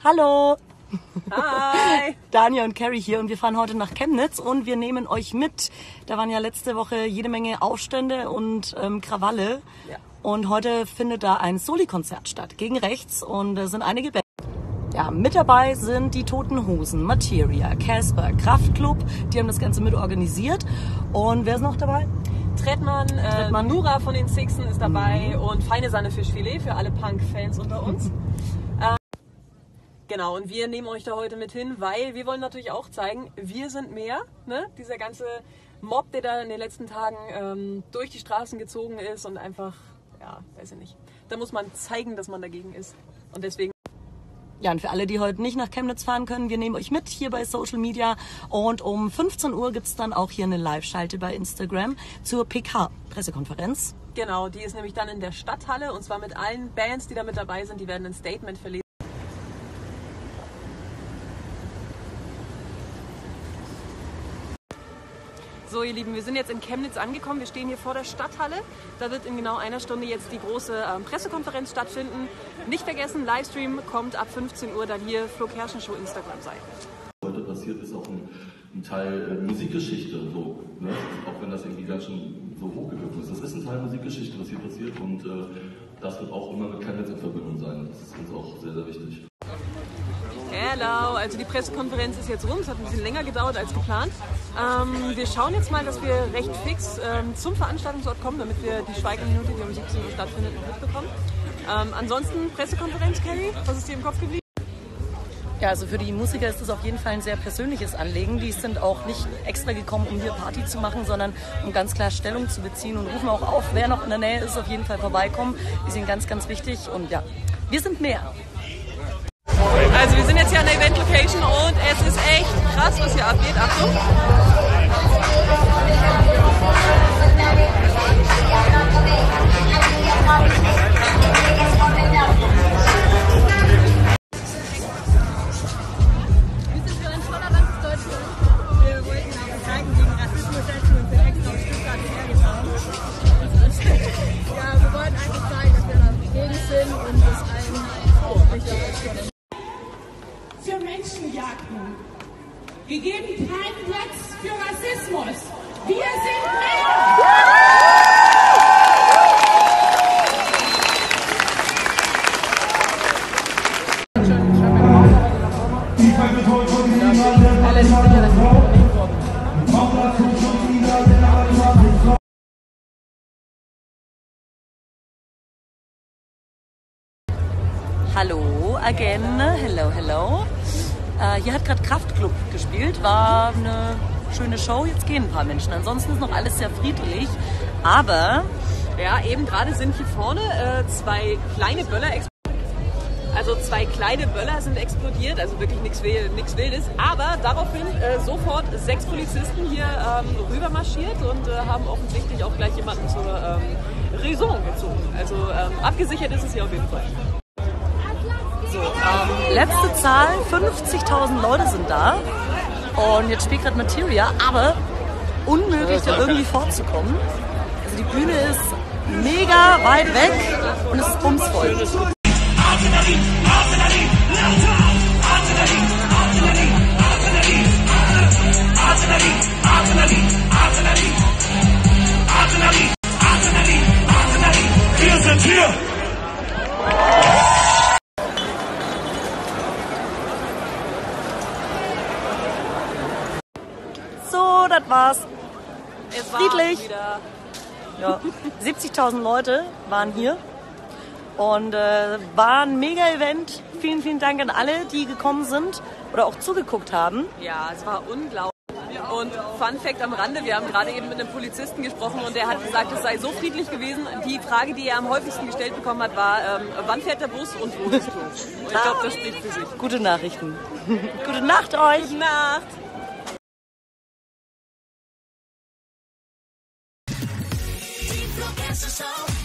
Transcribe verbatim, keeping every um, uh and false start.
Hallo! Hi! Dania und Carrie hier und wir fahren heute nach Chemnitz und wir nehmen euch mit. Da waren ja letzte Woche jede Menge Aufstände und ähm, Krawalle. Ja. Und heute findet da ein Soli-Konzert statt, gegen rechts, und da sind einige Bands. Ja, mit dabei sind die Toten Hosen, Materia, Casper, Kraftklub, die haben das Ganze mit organisiert. Und wer ist noch dabei? Trettmann, äh, Trettmann. Nura von den Sixen ist dabei, mhm. und Feine Sahne Fischfilet für alle Punk-Fans unter uns. äh, genau, und wir nehmen euch da heute mit hin, weil wir wollen natürlich auch zeigen, wir sind mehr. Ne? Dieser ganze Mob, der da in den letzten Tagen ähm, durch die Straßen gezogen ist und einfach, ja, weiß ich nicht. Da muss man zeigen, dass man dagegen ist. Und deswegen. Ja, und für alle, die heute nicht nach Chemnitz fahren können, wir nehmen euch mit hier bei Social Media. Und um fünfzehn Uhr gibt es dann auch hier eine Live-Schalte bei Instagram zur P K-Pressekonferenz. Genau, die ist nämlich dann in der Stadthalle, und zwar mit allen Bands, die da mit dabei sind. Die werden ein Statement verlesen. So, ihr Lieben, wir sind jetzt in Chemnitz angekommen. Wir stehen hier vor der Stadthalle. Da wird in genau einer Stunde jetzt die große ähm, Pressekonferenz stattfinden. Nicht vergessen, Livestream kommt ab fünfzehn Uhr dann hier Flo Kerschner Show Instagram-Seite. Was heute passiert, ist auch ein, ein Teil äh, Musikgeschichte, so, ne? Auch wenn das irgendwie ganz schön so hochgegriffen ist. Das ist ein Teil Musikgeschichte, was hier passiert, und äh, das wird auch immer mit Chemnitz in Verbindung sein. Das ist uns auch sehr, sehr wichtig. Hello, also die Pressekonferenz ist jetzt rum, es hat ein bisschen länger gedauert als geplant. Ähm, wir schauen jetzt mal, dass wir recht fix ähm, zum Veranstaltungsort kommen, damit wir die Schweigeminute, die um siebzehn Uhr stattfindet, noch mitbekommen. Ähm, ansonsten Pressekonferenz, Carrie, was ist dir im Kopf geblieben? Ja, also für die Musiker ist das auf jeden Fall ein sehr persönliches Anliegen. Die sind auch nicht extra gekommen, um hier Party zu machen, sondern um ganz klar Stellung zu beziehen, und rufen auch auf, wer noch in der Nähe ist, auf jeden Fall vorbeikommen. Die sind ganz, ganz wichtig, und ja, wir sind mehr. Also wir sind jetzt hier an der Event-Location und es ist echt krass, was hier abgeht. Achtung! Wir sind für ein tolerantes Deutschland. Wir wollten auch zeigen gegen Rassismus, dass wir uns extra aus Stuttgart hergetan. Ja, wir wollten einfach zeigen, dass wir dagegen sind und das allen wichtig ist. Für Menschenjagden. Wir geben keinen Platz für Rassismus. Wir sind mehr! Hallo again, hello, hello. Äh, hier hat gerade Kraftklub gespielt, war eine schöne Show, jetzt gehen ein paar Menschen. Ansonsten ist noch alles sehr friedlich, aber... Ja, eben gerade sind hier vorne äh, zwei kleine Böller explodiert. Also zwei kleine Böller sind explodiert, also wirklich nichts Wildes. Aber daraufhin äh, sofort sechs Polizisten hier ähm, rüber marschiert und äh, haben offensichtlich auch gleich jemanden zur ähm, Raison gezogen. Also ähm, abgesichert ist es hier auf jeden Fall. So, ähm, letzte Zahl, fünfzigtausend Leute sind da, und jetzt spielt gerade Materia, aber unmöglich da irgendwie vorzukommen. Also die Bühne ist mega weit weg und es ist bumsvoll. Wir sind hier! So, das war's. Es war Friedlich. wieder. Ja, siebzigtausend Leute waren hier und äh, war ein Mega-Event. Vielen, vielen Dank an alle, die gekommen sind oder auch zugeguckt haben. Ja, es war unglaublich. Und Fun Fact am Rande, wir haben gerade eben mit einem Polizisten gesprochen und der hat gesagt, es sei so friedlich gewesen. Die Frage, die er am häufigsten gestellt bekommen hat, war, ähm, wann fährt der Bus und wo ist du? Und ich glaube, das spricht für sich. Gute Nachrichten. Gute Nacht euch. Gute Nacht. Flo Kerschner Show.